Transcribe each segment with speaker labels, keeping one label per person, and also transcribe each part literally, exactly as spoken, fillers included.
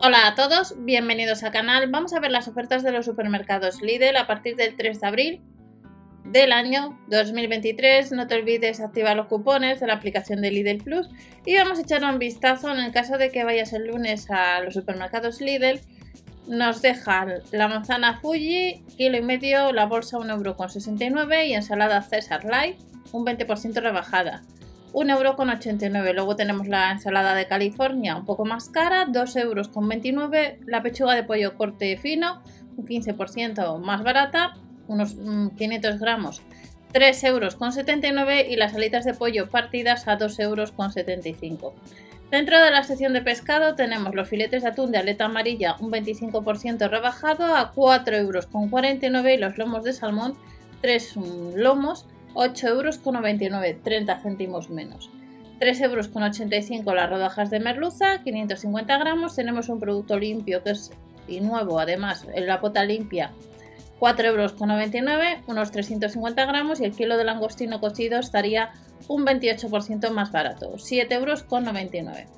Speaker 1: Hola a todos, bienvenidos al canal. Vamos a ver las ofertas de los supermercados Lidl a partir del tres de abril del año dos mil veintitrés. No te olvides activar los cupones de la aplicación de Lidl Plus y vamos a echar un vistazo. En el caso de que vayas el lunes a los supermercados Lidl, nos dejan la manzana Fuji, kilo y medio, la bolsa un euro con sesenta y nueve y ensalada César Light un veinte por ciento rebajada, un euro con ochenta y nueve. Luego tenemos la ensalada de California un poco más cara, dos euros con veintinueve. La pechuga de pollo corte fino, un quince por ciento más barata, unos quinientos gramos, tres euros con setenta y nueve. Y las alitas de pollo partidas a dos euros con setenta y cinco. Dentro de la sección de pescado tenemos los filetes de atún de aleta amarilla, un veinticinco por ciento rebajado a cuatro euros con cuarenta y nueve. Y los lomos de salmón, tres lomos, ocho euros con noventa y nueve, treinta céntimos menos. tres euros con ochenta y cinco las rodajas de merluza, quinientos cincuenta gramos. Tenemos un producto limpio que es y nuevo, además, en la pota limpia, cuatro euros con noventa y nueve, unos trescientos cincuenta gramos. Y el kilo de langostino cocido estaría un veintiocho por ciento más barato, siete euros con noventa y nueve.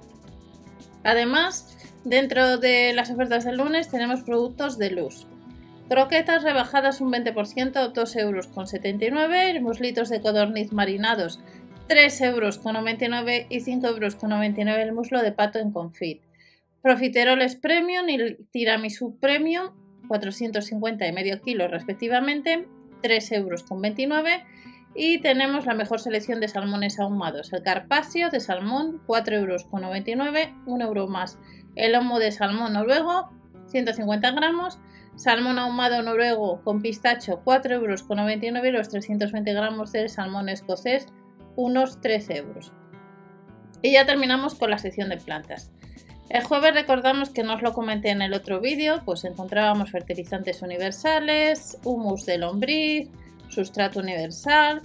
Speaker 1: Además, dentro de las ofertas del lunes tenemos productos de luz. Croquetas rebajadas un veinte por ciento, dos euros con setenta y nueve. Muslitos de codorniz marinados, tres euros con noventa y nueve y cinco euros con noventa y nueve el muslo de pato en confit. Profiteroles premium y tiramisú premium, cuatrocientos cincuenta y medio kilos respectivamente, tres euros con veintinueve. Y tenemos la mejor selección de salmones ahumados. El carpaccio de salmón, cuatro euros con noventa y nueve, un euro más. El lomo de salmón noruego, ciento cincuenta gramos. Salmón ahumado noruego con pistacho, cuatro euros con noventa y nueve. Y los trescientos veinte gramos de salmón escocés, unos trece euros. Y ya terminamos con la sección de plantas. El jueves recordamos que no os lo comenté en el otro vídeo, pues encontrábamos fertilizantes universales, humus de lombriz, sustrato universal,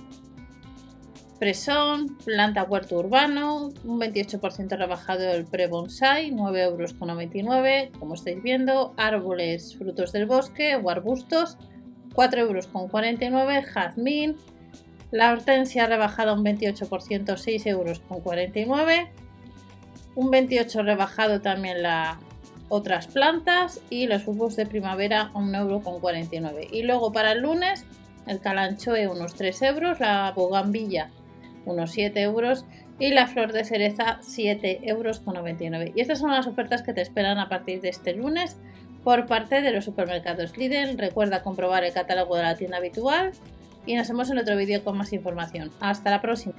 Speaker 1: presón, planta huerto urbano, un veintiocho por ciento rebajado del pre-bonsai, nueve euros con noventa y nueve, como estáis viendo, árboles frutos del bosque o arbustos, cuatro euros con cuarenta y nueve, jazmín, la hortensia rebajada un veintiocho por ciento, seis euros con cuarenta y nueve, un veintiocho por ciento rebajado también las otras plantas y los bulbos de primavera a un euro con cuarenta y nueve. Y luego para el lunes, el calanchoe unos tres euros, la bugambilla unos siete euros y la flor de cereza siete euros con noventa y nueve. Y estas son las ofertas que te esperan a partir de este lunes por parte de los supermercados Lidl. Recuerda comprobar el catálogo de la tienda habitual y nos vemos en otro vídeo con más información. Hasta la próxima.